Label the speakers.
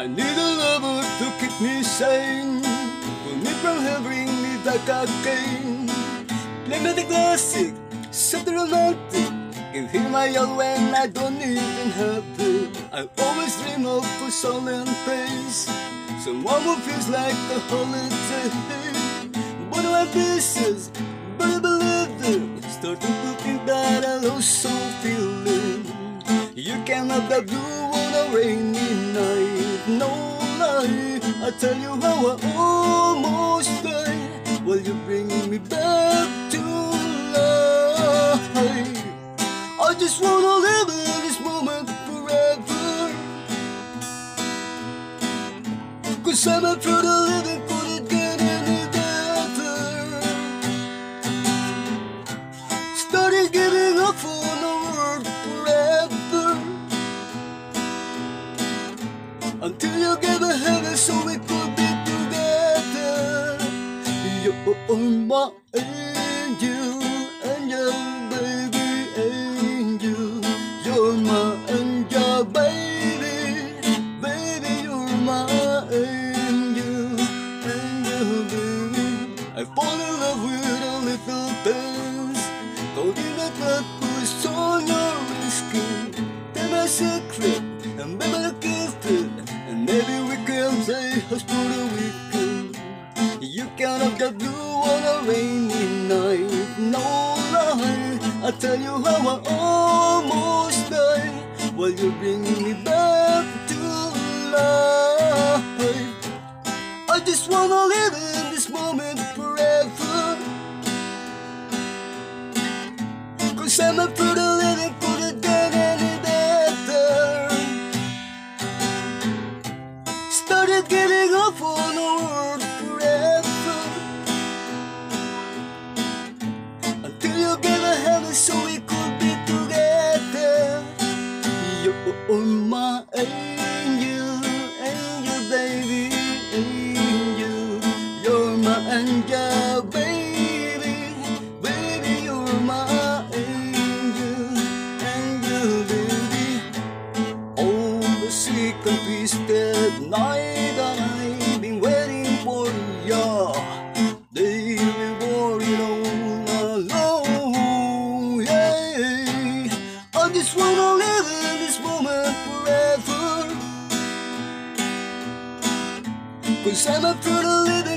Speaker 1: I need a lover to keep me sane, pull me from hell, bring me back again. Play me the classic, something romantic, can hear my yell when I don't even have it. I always dream of a silent place, someone who feels like a holiday. One of my pieces, but I believe them, starting to think that I lost some feeling. You can have that blue on a rainy night, no lie. I tell you how I almost died, while you're bringing me back to life. I just wanna live in this moment forever, 'cause I'm afraid of living couldn't get any better. Started giving up on the world forever, until you gave a heaven so we could be together. You're my angel, angel, baby, angel. You're my angel, baby, baby, you're my angel, angel, baby. I fall in love with a little things, holding the clock was on your skin. Tell my secret, and maybe I gift it, and maybe we can say hush for the weekend. You can have the blue on a rainy night, no lie. I tell you how I almost died, while you're bringing me back to life. I just wanna live in this moment forever, 'cause I'm afraid of living couldn't get any better. Started giving up on the world forever, until you gave a heaven so we could be together. You're my angel, angel, baby, angel. You're my angel, baby, baby, you're my angel, angel, baby. Oh, the sick and twisted night that I've been waiting for ya, they reward it all alone, yeah. I just wanna live in this moment forever, 'cause I'm afraid of living